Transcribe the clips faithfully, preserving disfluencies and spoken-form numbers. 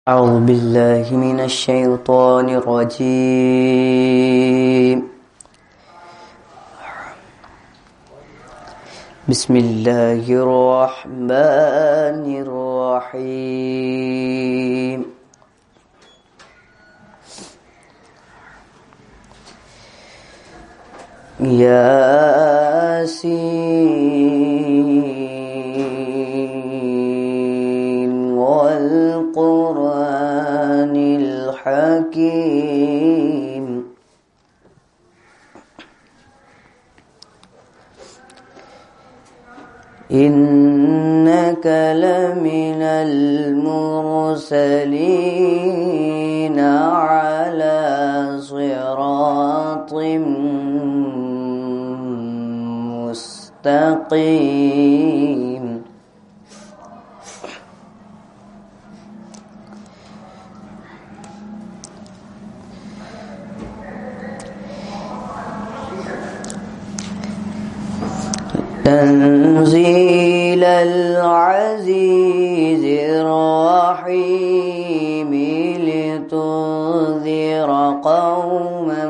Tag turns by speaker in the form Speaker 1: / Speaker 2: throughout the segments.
Speaker 1: أعوذ بالله من الشيطان الرجيم. بسم الله الرحمن الرحيم. ياسين والقرآن الحكيم إنك لمن المرسلين على صراط مستقيم. تنزيل العزيز الرحيم لتنذر قوما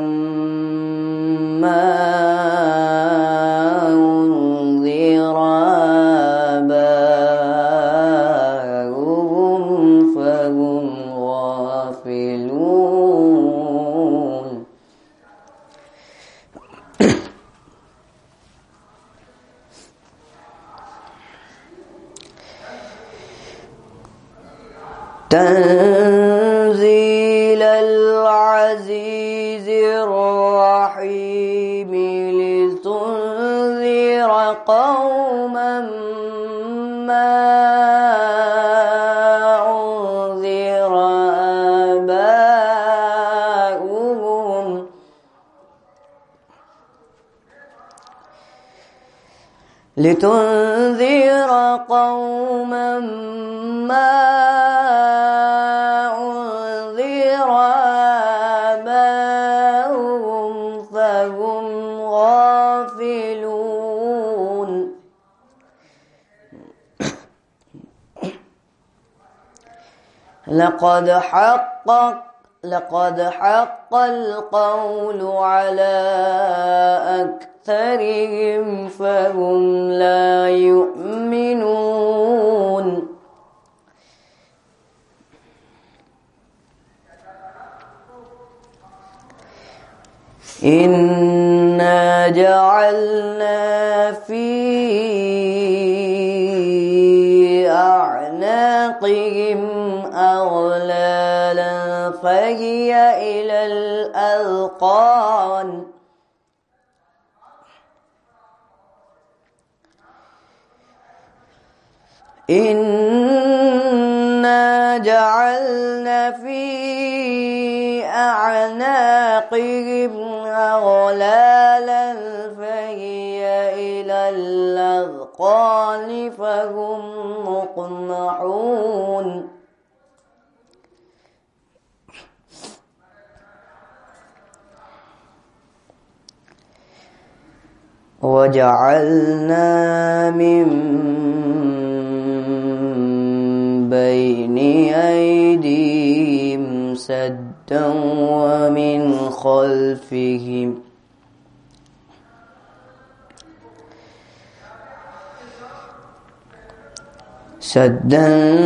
Speaker 1: ما أنذر آباؤهم فهم غافلون. تنزيل العزيز الرحيم لتنذر قوما ما أنذر آباؤهم لتنذر قوما ما أنذر آباؤهم فهم غافلون. لقد حق لقد حق القول على أكثرهم فهم لا يؤمنون. إنا جعلنا في أعناقهم أغلالا فهي إلى الأذقان إنا جعلنا في أعناقهم أغلالا فهي إلى الأذقان فهم مقمحون. وجعلنا من بين أيديهم سدا ومن خلفهم سدا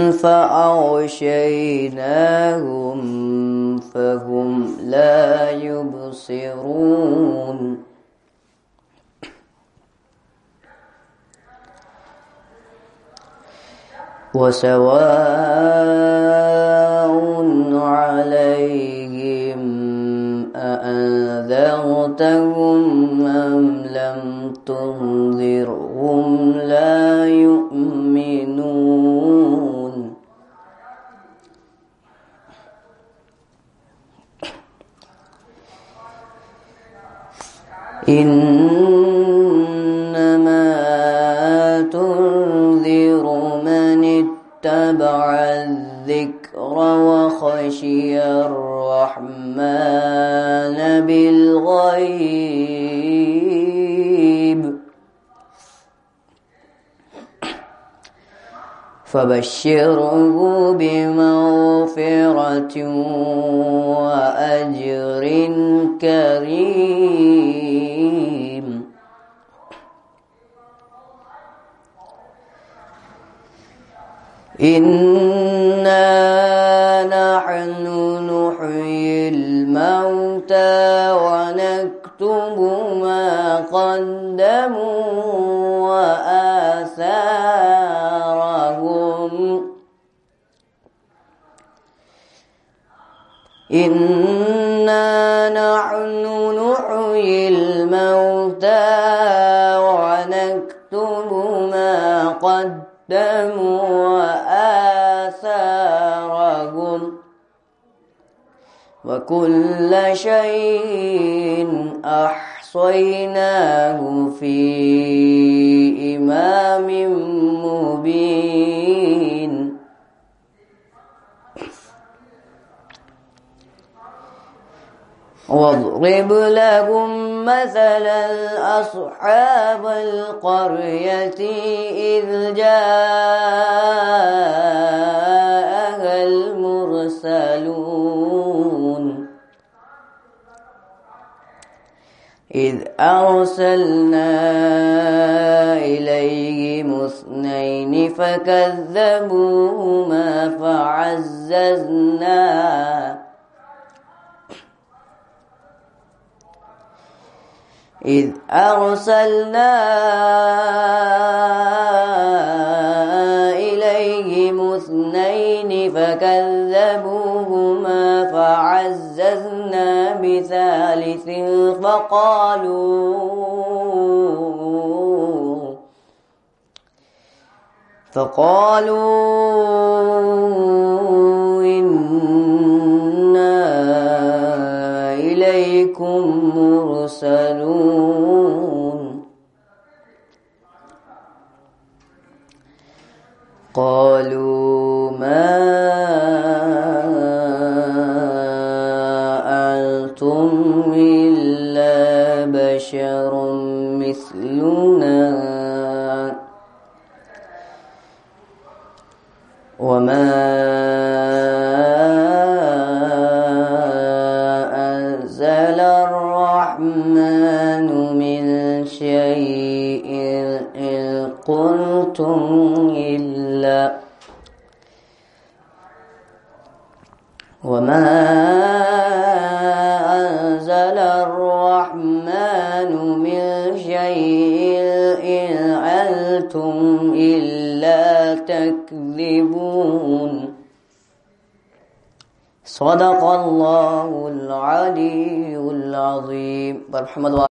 Speaker 1: فأغشيناهم فهم لا يبصرون. وسواء عليهم أأنذرتهم أم لم تنذرهم لا يؤمنون. إنما تنذر من اتبع الذكر وخشي الرحمن بالغيب فبشره بمغفرة وأجر كريم. إنا نحن نحيي الموتى ونكتب ما قدموا وآثارهم إنا نحن نحيي الموتى ونكتب ما قدموا وآثارهم وكل شيء أحصيناه في إمام مبين. واضرب لهم مثلا أصحاب القرية إذ جاءها المرسلون إذ أرسلنا إليهم اثنين فكذبوهما فعززنا إذ أرسلنا إليهم اثنين فكذبوهما فعززنا بثالث فقالوا فقالوا إنا إليكم مرسلون. قالوا ما أنتم إلا بشر مثلنا وما أنزل الرحمن من شيء إن قلتم إلا وما أنزل الرحمن من شيء إن أنتم إلا تكذبون. صدق الله العلي العظيم.